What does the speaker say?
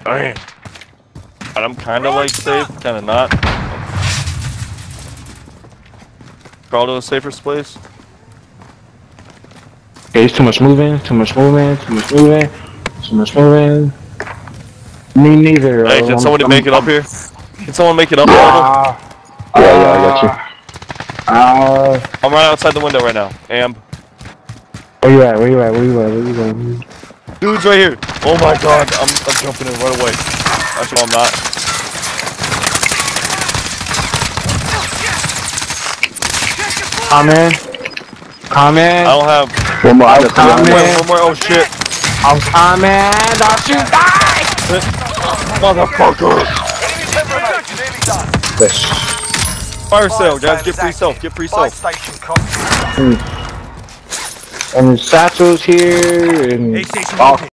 Damn. And I'm kind of like safe, kind of not. Crawl to the safest place. Okay, it's too much moving, too much moving, too much moving, too much moving. Me neither. Hey, can somebody make it up here? Can someone make it up? Yeah, I got you. I'm right outside the window right now. Amb. Where you at? Where you at? Where you at? Where you at? Dude's right here. Oh my god, I'm jumping in right away. Actually, I'm not. Come in. Come in. I don't have. One more. I'm coming. One more. Oh shit. I'm coming. Don't you die! Motherfucker. Yes. Fire sale, guys. Get free self. Get free self. And the satchel's here and all